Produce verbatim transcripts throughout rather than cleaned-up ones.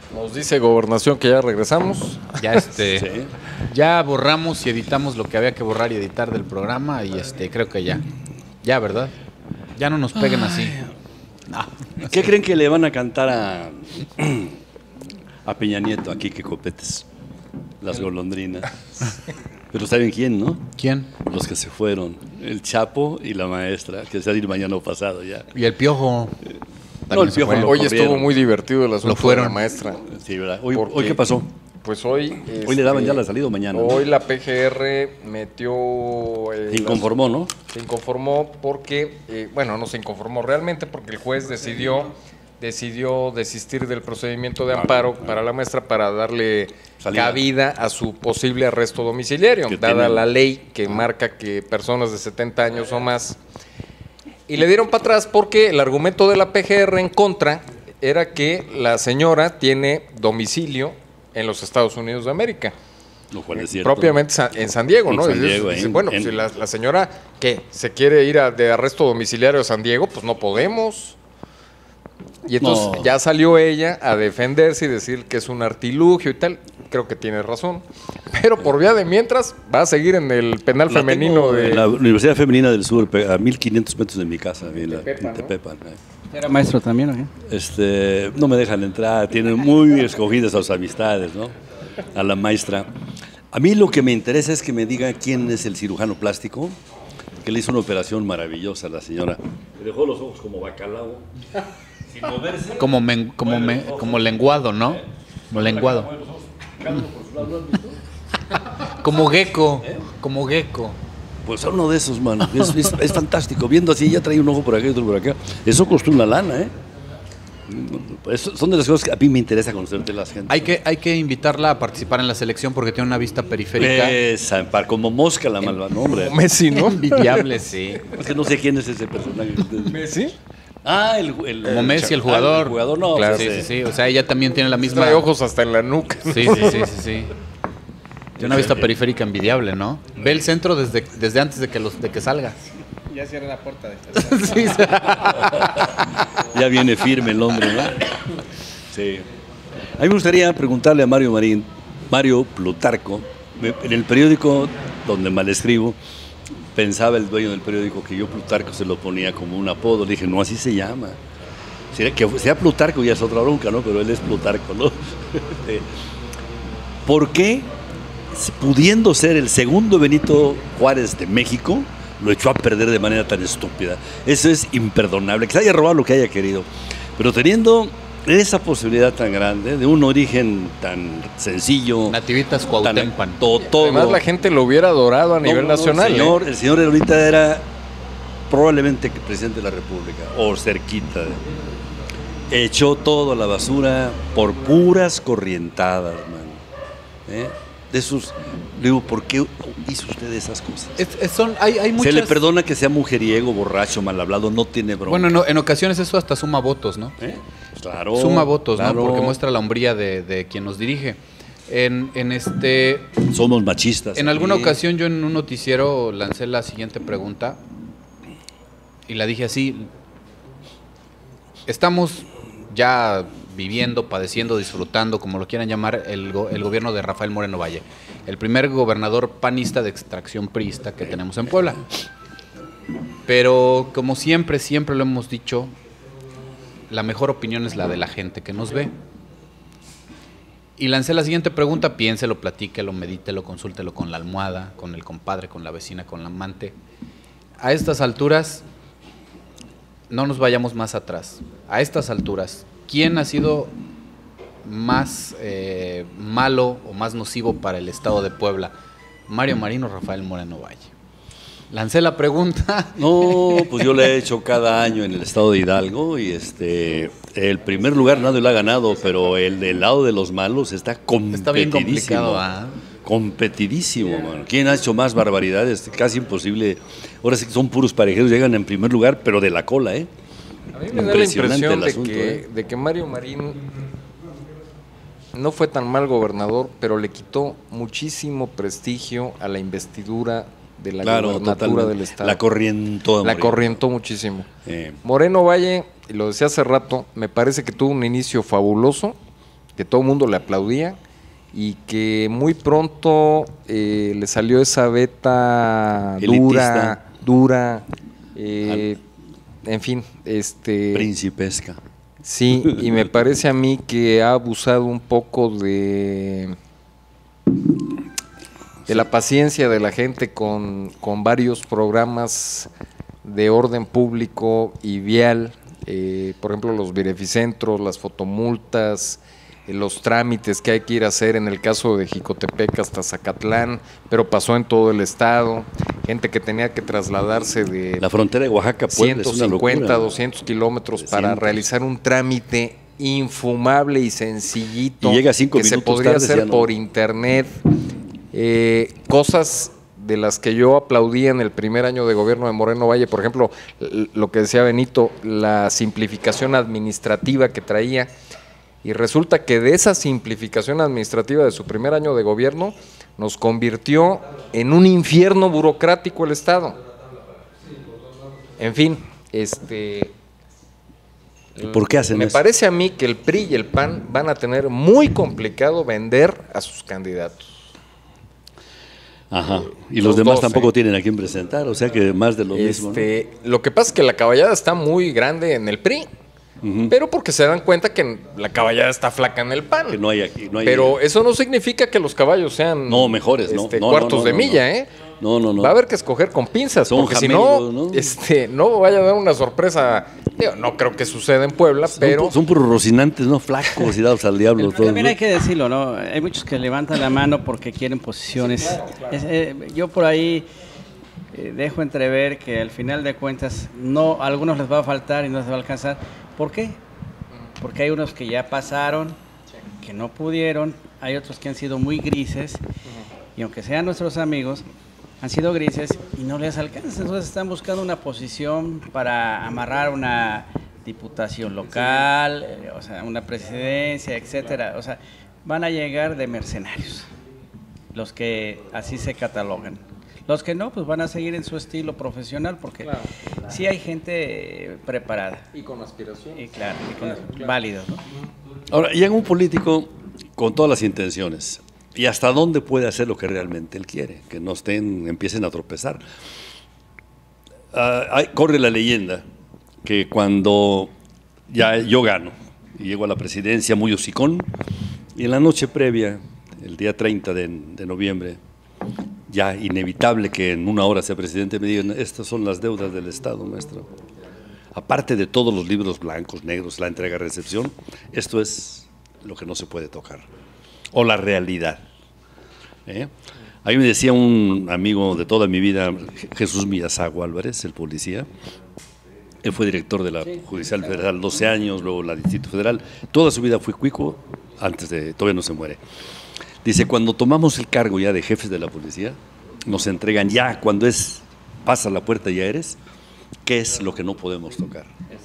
Nos dice Gobernación que ya regresamos. Ya este, Sí. ya borramos y editamos lo que había que borrar y editar del programa y este, creo que ya. Ya, ¿verdad? Ya no nos peguen así. No, no ¿Qué sé. creen que le van a cantar a, a Peña Nieto, a Quique Copetes? Las golondrinas. Pero ¿saben quién, no? ¿Quién? Los que se fueron. El Chapo y la maestra, que se va a ir mañana o pasado ya. Y el Piojo. No, el se Piojo fue. lo Hoy corrieron. estuvo muy divertido el asunto Lo fueron. de la maestra. Sí, ¿verdad? Hoy, Porque- ¿hoy qué pasó? Pues hoy... Hoy le daban este, ya la salida o mañana, ¿no? Hoy la P G R metió... eh, Se inconformó, ¿no? las- Se inconformó porque... eh, bueno, no se inconformó realmente porque el juez decidió, decidió desistir del procedimiento de amparo para la maestra para darle Salida. cabida a su posible arresto domiciliario, Que dada tiene- la ley que marca que personas de setenta años o más... Y le dieron para atrás porque el argumento de la P G R en contra era que la señora tiene domicilio en los Estados Unidos de América. Lo cual es cierto. Propiamente sa- en San Diego, En ¿no? San Dice- Diego, dice, en- bueno, en- si la, la señora, ¿qué? ¿Se quiere ir a- de arresto domiciliario a San Diego? Pues no podemos. Y entonces No. ya salió ella a defenderse y decir que es un artilugio y tal. Creo que tiene razón. Pero por vía de mientras, va a seguir en el penal La femenino tengo de... en la Universidad Femenina del Sur, pe- a mil quinientos metros de mi casa, en, la, Tepepan, en ¿no? Tepepan, eh. ¿Era maestro también o qué? Este, no me dejan entrar, tienen muy escogidas sus amistades, ¿no? A la maestra. A mí lo que me interesa es que me diga quién es el cirujano plástico, que le hizo una operación maravillosa a la señora. Le dejó los ojos como bacalao, sin moverse. Como, men- como, me- como lenguado, ¿no? Como lenguado. Como gecko. Como gecko. Pues uno de esos, mano. Es, es- es fantástico. Viendo así, ya trae un ojo por acá y otro por acá. Eso costó una lana, ¿eh? Pues son de las cosas que a mí me interesa conocer de las gente. Hay que, hay que invitarla a participar en la selección porque tiene una vista periférica Esa, par- como mosca la malva, no, hombre. Messi, ¿no? envidiable, sí. Es que no sé quién es ese personaje. ¿Messi? Ah, el, el Como Messi, el ah, jugador. el jugador, no. Claro. Sí, pues, sí, eh, sí. O sea, ella también tiene la misma. Trae ojos hasta en la nuca. Sí, sí, sí, sí, sí. Tiene una vista periférica envidiable, ¿no? Ve el centro desde, desde antes de que, los, de que salga. Ya cierra la puerta. De Sí, sí. Ya viene firme el hombre, ¿no? Sí. A mí me gustaría preguntarle a Mario Marín, Mario Plutarco, me- en el periódico donde mal escribo, pensaba el dueño del periódico que yo Plutarco se lo ponía como un apodo. Le dije, no, así se llama. Si que sea Plutarco ya es otra bronca, ¿no? Pero él es Plutarco, ¿no? Este, ¿por qué, pudiendo ser el segundo Benito Juárez de México, lo echó a perder de manera tan estúpida? Eso es imperdonable, que se haya robado lo que haya querido, pero teniendo esa posibilidad tan grande, de un origen tan sencillo, Nativitas tan Cuauhtémoc. to- todo. Además, la gente lo hubiera adorado a No, nivel no, no, nacional. El ¿eh? señor, el señor ahorita era probablemente que presidente de la República, o cerquita. de- Echó todo a la basura por puras corrientadas, man. ¿Eh? De sus. Le digo, ¿por qué hizo usted esas cosas? Es- es- son, hay, hay muchas... Se le perdona que sea mujeriego, borracho, mal hablado, no tiene broma. Bueno, no, en ocasiones eso hasta suma votos, ¿no? ¿Eh? Claro. Suma votos, claro. ¿no? Porque muestra la hombría de, de quien nos dirige. En, en este... Somos machistas. En alguna aquí. ocasión yo en un noticiero lancé la siguiente pregunta y la dije así: estamos ya viviendo, padeciendo, disfrutando, como lo quieran llamar, el, go- el gobierno de Rafael Moreno Valle, el primer gobernador panista de extracción priista que tenemos en Puebla. Pero como siempre, siempre lo hemos dicho, la mejor opinión es la de la gente que nos ve. Y lancé la siguiente pregunta: piénselo, platíquelo, medítelo, consúltelo con la almohada, con el compadre, con la vecina, con la amante. A estas alturas, no nos vayamos más atrás. A estas alturas, ¿quién ha sido más eh, malo o más nocivo para el estado de Puebla? ¿Mario Marín o Rafael Moreno Valle? Lancé la pregunta. No, pues yo le he hecho cada año en el estado de Hidalgo y este el primer lugar nadie lo ha ganado, pero el del lado de los malos está competidísimo. Está bien complicado, ¿ah? Competidísimo, mano. ¿Quién ha hecho más barbaridades? Casi imposible. Ahora sí que son puros parejeros, llegan en primer lugar, pero de la cola, ¿eh? A mí me da la Impresionante impresión el de, asunto, que, ¿eh? de que Mario Marín no fue tan mal gobernador, pero le quitó muchísimo prestigio a la investidura de la Claro, gobernatura totalmente. del estado. La corrientó. La Moreno. corrientó muchísimo. Eh, Moreno Valle, y lo decía hace rato, me parece que tuvo un inicio fabuloso, que todo el mundo le aplaudía y que muy pronto eh, le salió esa beta dura, dura, eh, en fin, este principesca. Sí, y me parece a mí que ha abusado un poco de de la paciencia de la gente con, con varios programas de orden público y vial, eh, por ejemplo los beneficentros, las fotomultas, eh, los trámites que hay que ir a hacer en el caso de Jicotepec hasta Zacatlán, pero pasó en todo el estado, gente que tenía que trasladarse de la frontera de Oaxaca, Puebla, ciento cincuenta, doscientos kilómetros para realizar un trámite infumable y sencillito y llega cinco que se minutos podría tarde, hacer no. por internet, eh, cosas de las que yo aplaudí en el primer año de gobierno de Moreno Valle, por ejemplo, lo que decía Benito, la simplificación administrativa que traía, y resulta que de esa simplificación administrativa de su primer año de gobierno nos convirtió en un infierno burocrático el Estado. En fin, este ¿por qué hacen me eso? parece a mí que el P R I y el P A N van a tener muy complicado vender a sus candidatos. Ajá. Y Los los demás dos, tampoco ¿eh? tienen a quién presentar, o sea que más de lo mismo. Este, lo que pasa es que la caballada está muy grande en el P R I, Uh-huh. pero porque se dan cuenta que la caballada está flaca en el P A N. Que no hay aquí, no hay Pero eso no significa que los caballos sean No, mejores, ¿no? este, No, no, cuartos no, de no, milla, no. ¿eh? No, no, no. Va a haber que escoger con pinzas, Son porque si no, jamelgos, ¿no? este, no vaya a dar una sorpresa. Digo, no creo que suceda en Puebla, Son, pero son puros rocinantes, ¿no? Flacos y dados al diablo. Pero todos, también ¿no? hay que decirlo, ¿no? Hay muchos que levantan la mano porque quieren posiciones. Es, eh, yo por ahí eh, dejo entrever que al final de cuentas no, a algunos les va a faltar y no les va a alcanzar. ¿Por qué? Porque hay unos que ya pasaron, que no pudieron, hay otros que han sido muy grises, y aunque sean nuestros amigos, han sido grises y no les alcanza. Entonces están buscando una posición para amarrar una diputación local, eh, o sea, una presidencia, etcétera. O sea, van a llegar de mercenarios, los que así se catalogan. Los que no, pues van a seguir en su estilo profesional, porque Claro. sí hay gente eh, preparada. y con aspiración. Y claro, y con- válido, ¿no? Ahora, llega un político con todas las intenciones. ¿Y hasta dónde puede hacer lo que realmente él quiere? Que no estén, empiecen a tropezar. Ah, hay- corre la leyenda que cuando ya yo gano y llego a la presidencia muy hocicón, y en la noche previa, el día treinta de, de noviembre, ya inevitable que en una hora sea presidente, me digan, estas son las deudas del Estado, maestro. Aparte de todos los libros blancos, negros, la entrega-recepción, esto es lo que no se puede tocar. O la realidad. ¿Eh? Ahí me decía un amigo de toda mi vida, Jesús Miyazago Álvarez, el policía. Él fue director de la Judicial Federal doce años, luego la Distrito Federal. Toda su vida fue cuico, antes de, todavía no se muere. Dice, cuando tomamos el cargo ya de jefes de la policía, nos entregan ya, cuando es, pasa la puerta ya eres, qué es lo que no podemos tocar.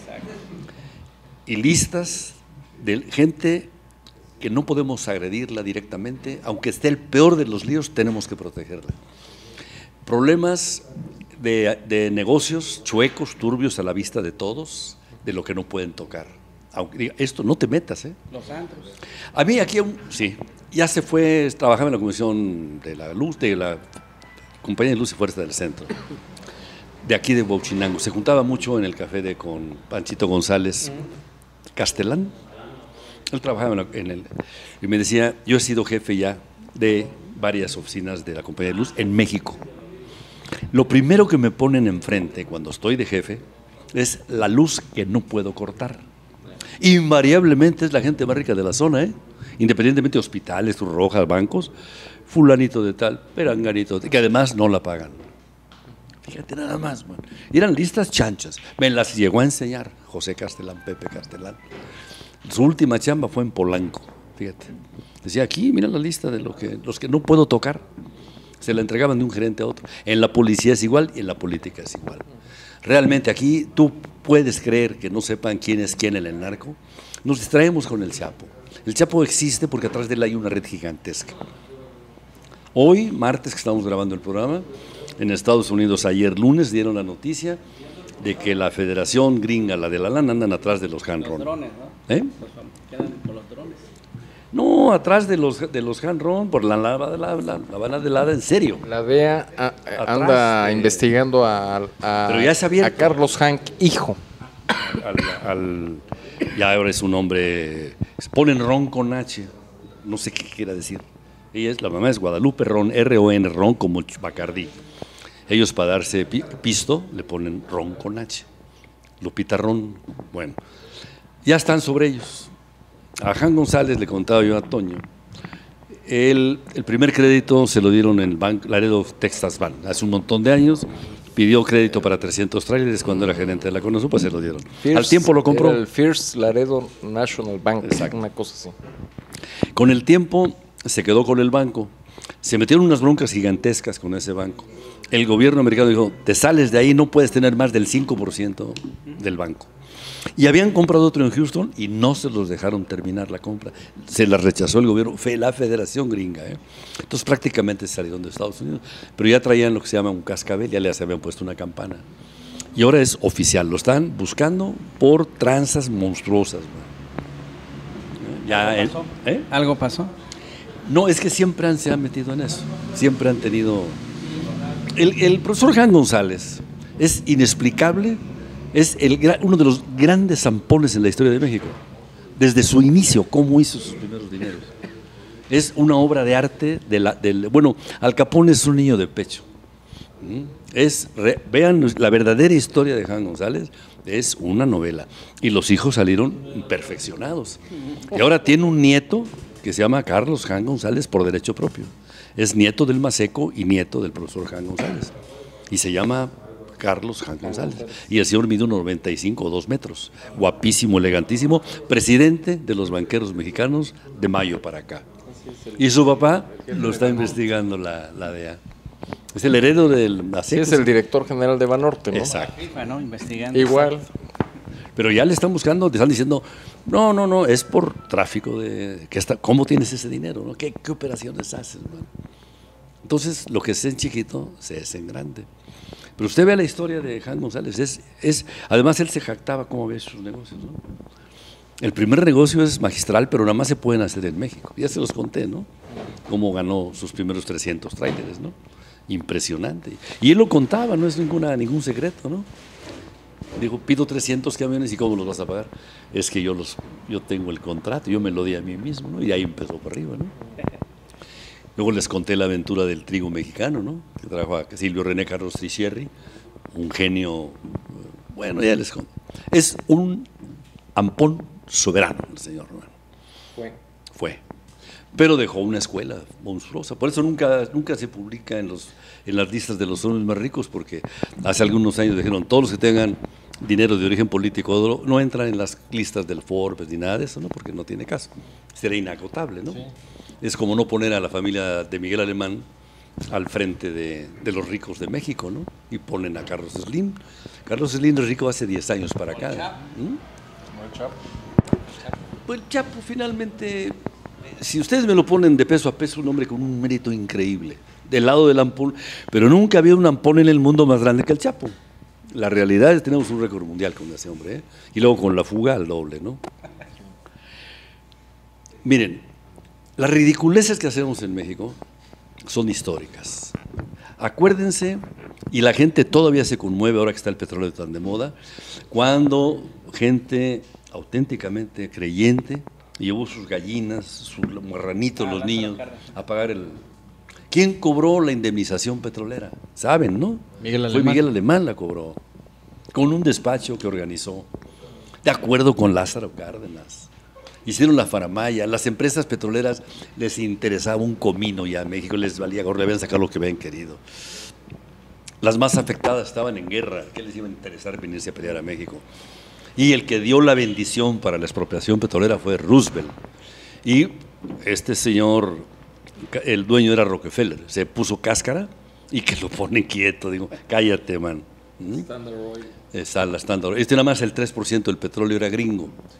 Y listas de gente que no podemos agredirla directamente, aunque esté el peor de los líos, tenemos que protegerla. Problemas de, de negocios chuecos, turbios a la vista de todos, de lo que no pueden tocar. Aunque diga, esto no te metas, ¿eh? Los antros. A mí aquí, un- sí, ya se fue, trabajaba en la Comisión de la Luz, de la Compañía de Luz y Fuerza del Centro, de aquí de Huachinango. Se juntaba mucho en el café de con Panchito González Castelán. Él trabajaba en, la- en el... Y me decía, yo he sido jefe ya de varias oficinas de la Compañía de Luz en México. Lo primero que me ponen enfrente cuando estoy de jefe es la luz que no puedo cortar. Invariablemente es la gente más rica de la zona, ¿eh? Independientemente de hospitales, Cruz Roja, bancos, fulanito de tal, peranganito, de- que además no la pagan. Fíjate nada más, man. Y eran listas chanchas. Me las llegó a enseñar José Castelán, Pepe Castelán. Su última chamba fue en Polanco, fíjate. Decía, aquí, mira la lista de lo que, los que no puedo tocar. Se la entregaban de un gerente a otro. En la policía es igual y en la política es igual. Realmente aquí tú puedes creer que no sepan quién es quién en el narco. Nos distraemos con el Chapo. El Chapo existe porque atrás de él hay una red gigantesca. Hoy, martes, que estamos grabando el programa, en Estados Unidos ayer lunes dieron la noticia de que la Federación Gringa, la de la lana, andan atrás de los Los Hanron. drones, ¿no? ¿Eh? Los fam- quedan con los drones. No, atrás de los de los Hanron, por la La, la, la, la, la Habana de Lada, en serio. La D E A ah, anda de, investigando a, a, pero ya se a Carlos Hank, hijo. Al, al, ya ahora es un hombre, ponen Ron con H, no sé qué quiera decir. Ella es, la mamá es Guadalupe Ron, R O N, Ron como Bacardí. Ellos para darse pisto le ponen Ron con H. Lupita Ron, bueno, ya están sobre ellos. A Jan González le contaba yo a Toño, el, el primer crédito se lo dieron en el Banco Laredo Texas Bank, hace un montón de años, pidió crédito para trescientos trailers cuando era gerente de la Conosupa, se lo dieron. First, al tiempo lo compró. Era el First Laredo National Bank, exacto, una cosa así. Con el tiempo se quedó con el banco, se metieron unas broncas gigantescas con ese banco. El gobierno americano dijo, te sales de ahí, no puedes tener más del cinco por ciento del banco. Y habían comprado otro en Houston y no se los dejaron terminar la compra. Se la rechazó el gobierno, fue la Federación Gringa. ¿eh? Entonces prácticamente salieron de Estados Unidos. Pero ya traían lo que se llama un cascabel, ya les habían puesto una campana. Y ahora es oficial, lo están buscando por tranzas monstruosas. ¿no? Ya, ¿Algo pasó? ¿Eh? ¿Algo pasó? No, es que siempre han, se han metido en eso. Siempre han tenido... El, el profesor Jan González es inexplicable. Es el, uno de los grandes zampones en la historia de México. Desde su inicio, cómo hizo sus primeros dineros. Es una obra de arte. De la, del, bueno, Al Capone es un niño de pecho. Es, re, vean la verdadera historia de Jan González. Es una novela. Y los hijos salieron perfeccionados. Y ahora tiene un nieto que se llama Carlos Jan González por derecho propio. Es nieto del Maseco y nieto del profesor Jan González. Y se llama... Carlos Jan González. Y el señor mide unos noventa y cinco o dos metros. Guapísimo, elegantísimo. Presidente de los banqueros mexicanos de mayo para acá. Y su papá lo está investigando la, la D E A. Es el heredero del Maseco. Sí, es el director general de Banorte, ¿no? Exacto. Bueno, investigando. Igual. Pero ya le están buscando, le están diciendo, no, no, no, es por tráfico de... Que está, ¿cómo tienes ese dinero? ¿no? ¿Qué, ¿Qué operaciones haces? Man? Entonces, lo que es en chiquito, se es en grande. Pero usted ve la historia de Jan González, es, es, además él se jactaba cómo ve sus negocios, ¿no? El primer negocio es magistral, pero nada más se pueden hacer en México. Ya se los conté, ¿no? Cómo ganó sus primeros trescientos tráileres, ¿no? Impresionante. Y él lo contaba, no es ninguna, ningún secreto, ¿no? Dijo, pido trescientos camiones y ¿cómo los vas a pagar? Es que yo, los, yo tengo el contrato, yo me lo di a mí mismo, ¿no? Y ahí empezó por arriba, ¿no? Luego les conté la aventura del trigo mexicano, ¿no? Que trajo a Silvio René Carlos Tricierri, un genio, bueno, ya les conté. Es un ampón soberano el señor Romano. Fue. Fue. Pero dejó una escuela monstruosa. Por eso nunca, nunca se publica en, los, en las listas de los hombres más ricos, porque hace algunos años dijeron, todos los que tengan dinero de origen político no entran en las listas del Forbes ni nada de eso, ¿no? Porque no tiene caso. Sería inagotable, ¿no? Sí. Es como no poner a la familia de Miguel Alemán al frente de, de los ricos de México, ¿no? Y ponen a Carlos Slim. Carlos Slim es rico hace diez años para acá. ¿Mm? ¿Como el Chapo? Pues el Chapo finalmente, si ustedes me lo ponen de peso a peso, un hombre con un mérito increíble, del lado del ampón, pero nunca había un ampón en el mundo más grande que el Chapo. La realidad es que tenemos un récord mundial con ese hombre, ¿eh? Y luego con la fuga al doble, ¿no? Miren, las ridiculeces que hacemos en México son históricas. Acuérdense, y la gente todavía se conmueve ahora que está el petróleo tan de moda, cuando gente auténticamente creyente llevó sus gallinas, sus marranitos, los niños, a pagar el... ¿Quién cobró la indemnización petrolera? Saben, ¿no? Miguel Fue Alemán. Miguel Alemán la cobró, con un despacho que organizó, de acuerdo con Lázaro Cárdenas. Hicieron la faramaya, las empresas petroleras les interesaba un comino ya a México, les valía gorro, le habían sacado lo que habían querido. Las más afectadas estaban en guerra, ¿qué les iba a interesar venirse a pelear a México? Y el que dio la bendición para la expropiación petrolera fue Roosevelt. Y este señor, el dueño era Rockefeller, se puso cáscara y que lo pone quieto, digo, cállate, man. ¿Mm? Standard Oil. Esa, la Standard Oil. Este nada más el tres por ciento del petróleo era gringo. Sí.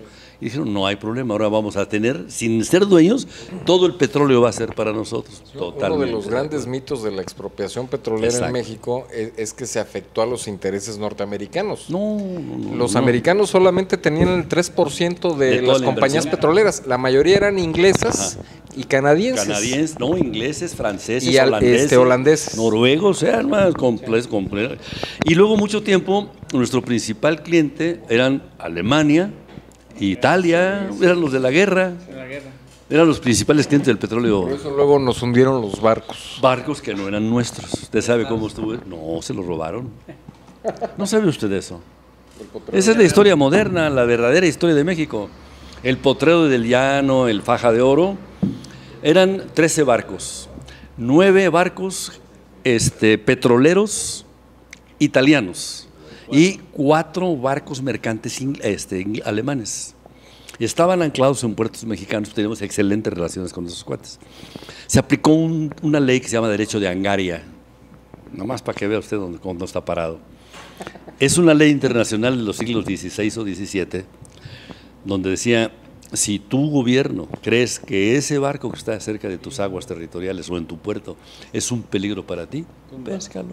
Y dijeron, no hay problema, ahora vamos a tener, sin ser dueños, todo el petróleo va a ser para nosotros. Totalmente. Uno de los grandes mitos de la expropiación petrolera Exacto. en México es, es que se afectó a los intereses norteamericanos. No, no, no, Los no. americanos solamente tenían el tres por ciento de, De toda las la compañías inversión. petroleras. La mayoría eran inglesas y canadienses. Canadienses, no, ingleses, franceses, Y al- holandeses, este, holandeses. noruegos, o sea, más complejo, complejo. Y luego mucho tiempo, nuestro principal cliente eran Alemania, Italia, eran los de la guerra, eran los principales clientes del petróleo. Por eso luego nos hundieron los barcos. Barcos que no eran nuestros. ¿Usted sabe cómo estuvo? No, se los robaron. ¿No sabe usted eso? Esa es la historia moderna, la verdadera historia de México. El Potrero del Llano, el Faja de Oro, eran trece barcos, nueve barcos este, petroleros italianos y cuatro barcos mercantes in- este, in- alemanes. Estaban anclados en puertos mexicanos, teníamos excelentes relaciones con esos cuates. Se aplicó un- una ley que se llama Derecho de Angaria, nomás para que vea usted dónde, dónde está parado. Es una ley internacional de los siglos dieciséis o diecisiete, donde decía, si tu gobierno crees que ese barco que está cerca de tus aguas territoriales o en tu puerto es un peligro para ti, péscalo.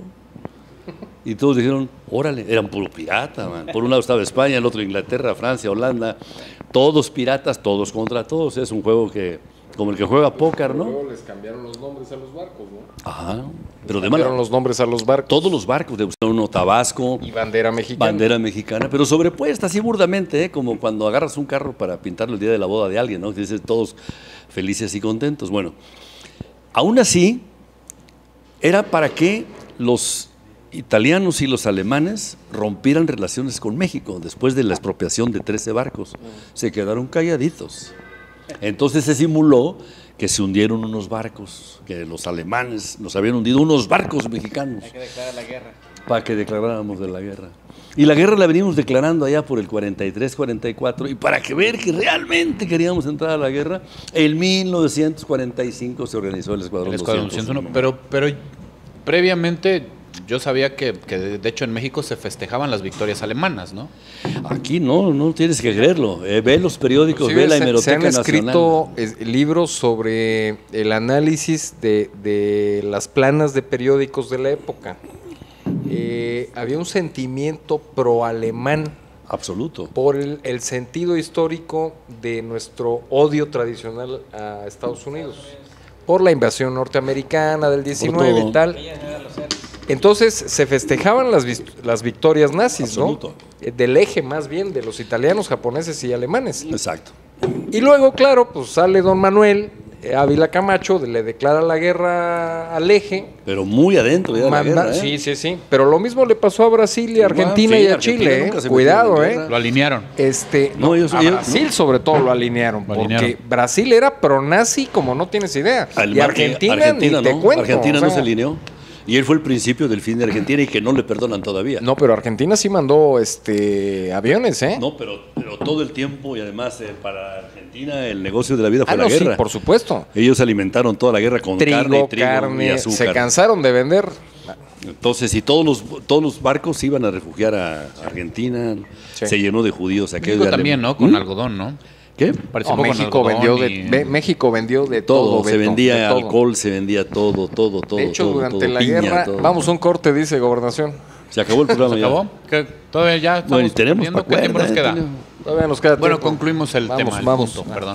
Y todos dijeron, órale, eran puro pirata, man. Por un lado estaba España, el otro Inglaterra, Francia, Holanda, todos piratas, todos contra todos. Es un juego que, como el que juega póker, ¿no? Luego les cambiaron los nombres a los barcos, ¿no? Ajá, pero de Cambiaron mala. los nombres a los barcos. Todos los barcos, de uno Tabasco, Y bandera mexicana. bandera mexicana, pero sobrepuesta así burdamente, ¿eh? Como cuando agarras un carro para pintarlo el día de la boda de alguien, ¿no? Dices todos felices y contentos. Bueno, aún así, era para que los italianos y los alemanes rompieran relaciones con México después de la expropiación de trece barcos. Se quedaron calladitos. Entonces se simuló que se hundieron unos barcos, que los alemanes nos habían hundido unos barcos mexicanos. Hay que declarar la guerra. Para que declaráramos de la guerra. Y la guerra la venimos declarando allá por el cuarenta y tres, cuarenta y cuatro, y para que ver que realmente queríamos entrar a la guerra, en mil novecientos cuarenta y cinco se organizó el Escuadrón, El Escuadrón doscientos uno. doscientos uno. Pero, pero previamente yo sabía que, que de hecho en México se festejaban las victorias alemanas, ¿no? Aquí no, no tienes que creerlo. Eh, ve los periódicos, Sí, ve la se- hemeroteca se han nacional. escrito es- libros sobre el análisis de, de las planas de periódicos de la época. Eh, había un sentimiento pro-alemán Absoluto. por el, el sentido histórico de nuestro odio tradicional a Estados Unidos, por la invasión norteamericana del diecinueve todo. y tal. Entonces se festejaban las, vis- las victorias nazis, ¿no? Absoluto. Eh, Del eje más bien de los italianos, japoneses y alemanes. Exacto. Y luego, claro, pues sale don Manuel eh, Ávila Camacho, le declara la guerra al eje. Pero muy adentro ya de la Manda- guerra, ¿eh? Sí, sí, sí. Pero lo mismo le pasó a Brasil y a Igual, Argentina sí, y a Argentina Chile, nunca ¿eh? se metió Cuidado, en ¿eh? guerra. Lo alinearon. Este, No, no, ellos- a ellos- Brasil sobre todo lo alinearon, Lo porque alinearon. Brasil era pro-nazi como no tienes idea. Al y mar que Argentina, Argentina ni te no, cuento. Argentina o no sea, se alineó. Y él fue el principio del fin de Argentina y que no le perdonan todavía. No, pero Argentina sí mandó este aviones, ¿eh? No, pero, pero todo el tiempo y además eh, para Argentina el negocio de la vida fue ah, la no, sí, guerra. por supuesto. Ellos alimentaron toda la guerra con Trigo, carne, trigo y carne, azúcar. se cansaron de vender. Entonces, y todos los todos los barcos iban a refugiar a Argentina, Sí. se llenó de judíos. aquello México de también, alem- ¿no? Con ¿Mm? algodón, ¿no? ¿Qué? Participó No, con México algodón vendió de y- ve- México vendió de Todo, todo, se Beto, vendía de todo. alcohol, se vendía todo, todo, todo. De hecho, todo, durante todo, la piña, guerra, todo. vamos a un corte, dice Gobernación. Se acabó el programa ¿Se ya. acabó? ¿Qué? ¿Todavía ya estamos Bueno, y tenemos viendo pa' qué tiempo nos cuerda, queda? eh, tenemos- Todavía nos queda Bueno, tiempo. concluimos el Vamos, tema, el vamos. punto, perdón.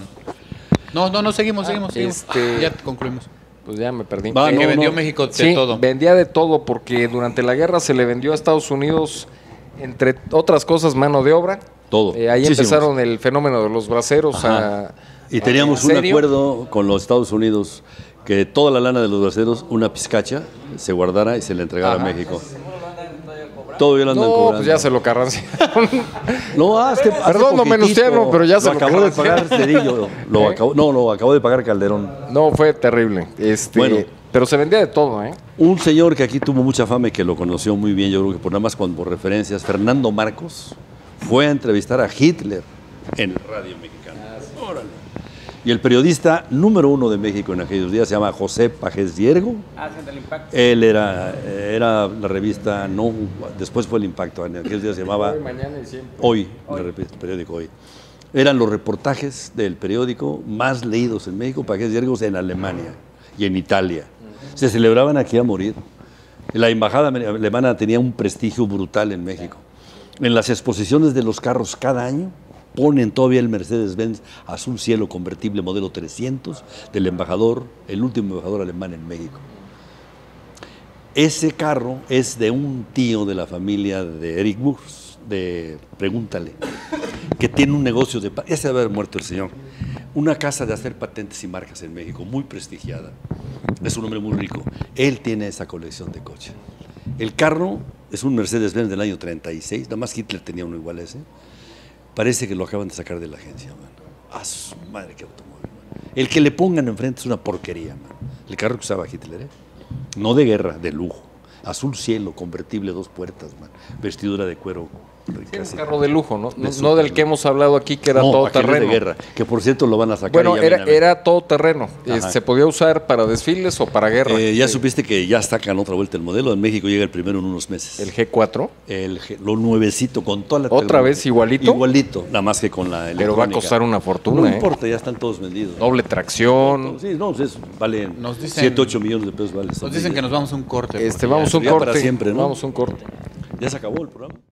No, no, no, seguimos, seguimos, seguimos. este- Ya concluimos. Pues ya me perdí. Va, que no, vendió no. México de Sí, todo. vendía de todo porque durante la guerra se le vendió a Estados Unidos, entre otras cosas, mano de obra. Todo. Eh, ahí Muchísimos. empezaron el fenómeno de los braceros. Ajá. A, Y teníamos ¿En un serio? acuerdo con los Estados Unidos que toda la lana de los braceros, una pizcacha, se guardara y se le entregara Ajá. a México. Todavía lo andan No, cobrando. pues ya se lo carranciaron. No, hace, hace Perdón, no poquitito. menosciarlo, pero ya se lo lo acabó de cargaron. pagar Cedillo. Lo ¿Eh? acabó, no, lo acabó de pagar Calderón. No, fue terrible. Este, Bueno. pero se vendía de todo, ¿eh? Un señor que aquí tuvo mucha fama y que lo conoció muy bien, yo creo que por nada más cuando por referencias, Fernando Marcos, fue a entrevistar a Hitler en el Radio Mexicano. Órale. Y el periodista número uno de México en aquellos días se llama José Pajés Diergo. Hacen del impacto. Él era, era la revista, no, después fue el Impacto, en aquellos días se llamaba Hoy, mañana y siempre. Hoy, la revista, el periódico Hoy. Eran los reportajes del periódico más leídos en México, paquetes diarios en Alemania y en Italia. Se celebraban aquí a morir. La embajada alemana tenía un prestigio brutal en México. En las exposiciones de los carros cada año ponen todavía el Mercedes-Benz Azul Cielo convertible modelo trescientos del embajador, el último embajador alemán en México. Ese carro es de un tío de la familia de Eric Burns, de Pregúntale, que tiene un negocio de... Ya se debe haber muerto el señor. Una casa de hacer patentes y marcas en México, muy prestigiada. Es un hombre muy rico. Él tiene esa colección de coches. El carro es un Mercedes-Benz del año treinta y seis, nada más Hitler tenía uno igual a ese. Parece que lo acaban de sacar de la agencia, man. ¡Ah, su madre, qué automóvil, man! El que le pongan enfrente es una porquería, man. El carro que usaba Hitler, ¿eh? No de guerra, de lujo. Azul cielo, convertible, dos puertas, man. Vestidura de cuero. Sí, un carro de lujo, ¿no? No, no del que hemos hablado aquí, que era no, todo aquel terreno. de guerra, que por cierto lo van a sacar. Bueno, y ya era, viene a ver. era todo terreno. Eh, Ajá. se podía usar para desfiles o para guerra. Eh, ya Sí. supiste que ya sacan otra vuelta el modelo. En México llega el primero en unos meses. El G cuatro. El, G- lo nuevecito, con toda la ¿Otra tecnología. vez igualito? Igualito, nada más que con la Pero va a electrónica. costar una fortuna, No ¿eh? importa, ya están todos vendidos. Doble tracción. Sí, no, pues es, valen Nos dicen- siete, ocho millones de pesos. Vale, Nos dicen que nos vamos a un corte. Este, porque vamos ya- a un ya para corte. siempre, ¿no? Vamos a un corte. Ya se acabó el programa.